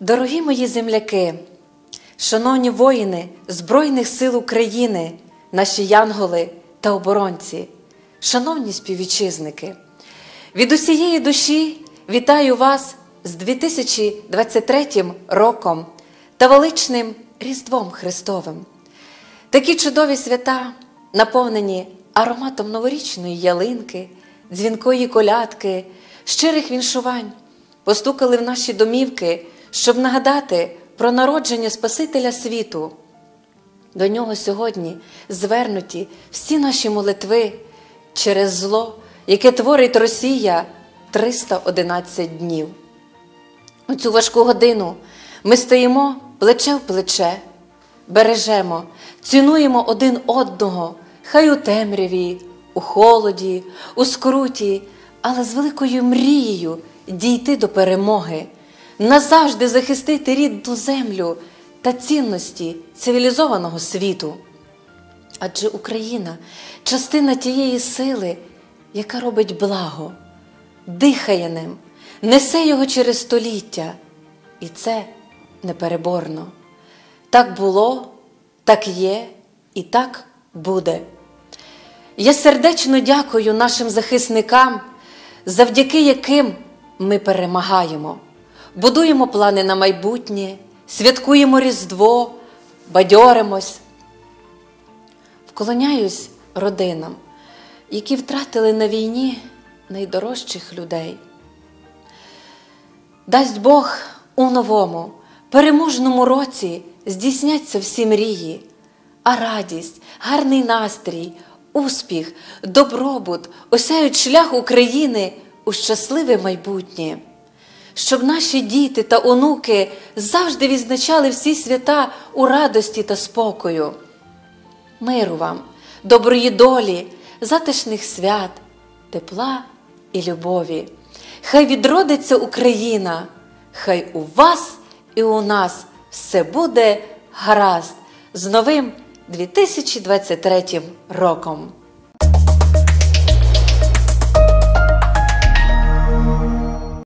Дорогі мої земляки, шановні воїни Збройних сил України, наші янголи та оборонці, шановні співвітчизники, від усієї душі вітаю вас з 2023 роком та величним Різдвом Христовим. Такі чудові свята, наповнені ароматом новорічної ялинки, дзвінкої колядки, щирих віншувань, постукали в наші домівки, щоб нагадати про народження Спасителя світу. До нього сьогодні звернуті всі наші молитви через зло, яке творить Росія 311 днів. У цю важку годину ми стоїмо плече в плече, бережемо, цінуємо один одного, хай у темряві, у холоді, у скруті, але з великою мрією дійти до перемоги, назавжди захистити рідну землю та цінності цивілізованого світу. Адже Україна – частина тієї сили, яка робить благо, дихає ним, несе його через століття. І це непереборно. Так було, так є і так буде. Я сердечно дякую нашим захисникам, завдяки яким ми перемагаємо. Будуємо плани на майбутнє, святкуємо Різдво, бадьоримось. Вклоняюсь родинам, які втратили на війні найдорожчих людей. Дасть Бог у новому, переможному році здійсняться всі мрії, а радість, гарний настрій, успіх, добробут осяють шлях України у щасливе майбутнє. Щоб наші діти та онуки завжди відзначали всі свята у радості та спокою. Миру вам, доброї долі, затишних свят, тепла і любові. Хай відродиться Україна, хай у вас і у нас все буде гаразд. З новим 2023 роком!